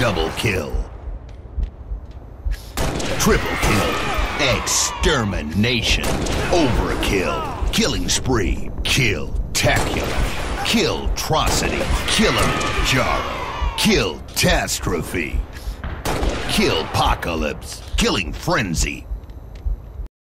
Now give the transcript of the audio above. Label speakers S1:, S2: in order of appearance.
S1: Double kill. Triple kill. Extermination. Overkill. Killing spree. Kill-tacular. Kill-trocity. Kilimanjaro. Kill-tastrophe. Killpocalypse. Killing frenzy.